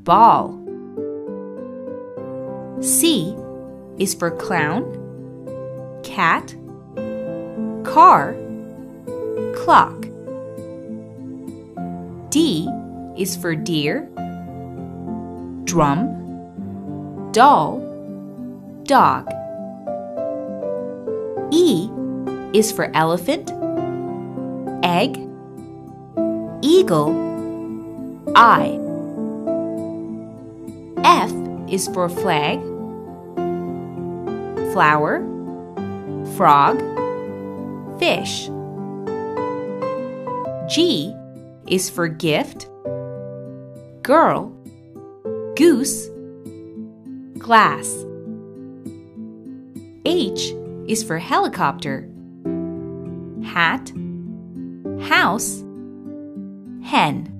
ball. C is for clown, cat, car, clock. D is for deer, drum, doll, dog. E is for elephant, egg, eagle, eye. F is for flag, flower, frog, fish. G is for gift, girl, goose, glass. H is for helicopter, hat, house, hen.